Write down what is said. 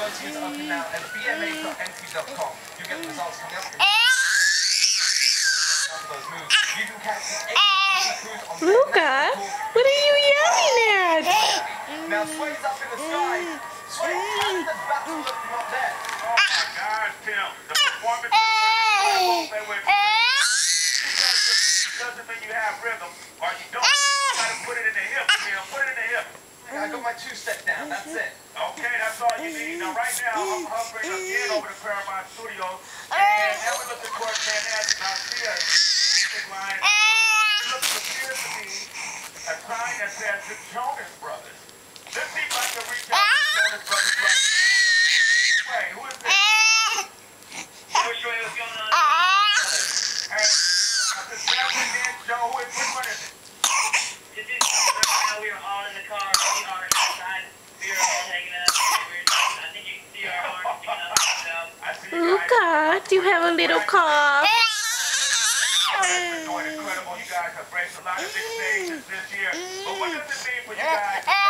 go to use open now at bma.nt.com. You get the results coming up. You can catch Luca, what are you yelling at? Now Sway's up in the sky. Sway, how did the battle look from up there? Oh my gosh, Tim. The performance is doesn't mean you have rhythm, or you don't. You gotta put it in the hip, Tim. Put it in the hip. I got my two-step down, that's it. Okay, that's all you need. Now right now, I'm hovering again over the Paramount Studios, and now we look at Court Van Ness, Garcia, line. It looks appears to be a sign that says the Jonas Brothers. Let's see if I can reach out to the Jonas Brothers right now. Wait, who is this? What's going on? Hey, this Samson Dan Joe, which one is it? This is right now. We are all in the car. We are inside. We are all hanging out. I think you can see our arms sticking up. I see you guys. Luca, do you have a little cough? Doing incredible. You guys have raced a lot of big stages this year. But what does it mean for you guys?